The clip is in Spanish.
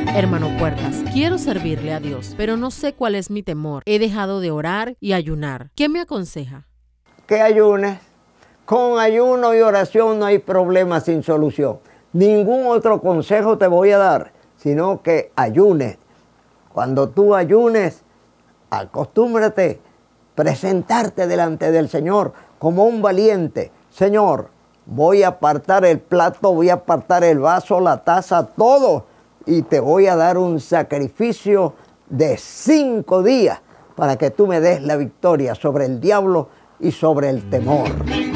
Hermano Puertas, quiero servirle a Dios, pero no sé cuál es mi temor. He dejado de orar y ayunar. ¿Qué me aconseja? Que ayunes. Con ayuno y oración no hay problema sin solución. Ningún otro consejo te voy a dar, sino que ayunes. Cuando tú ayunes, acostúmbrate presentarte delante del Señor como un valiente. Señor, voy a apartar el plato, voy a apartar el vaso, la taza, todo, y te voy a dar un sacrificio de 5 días para que tú me des la victoria sobre el diablo y sobre el temor.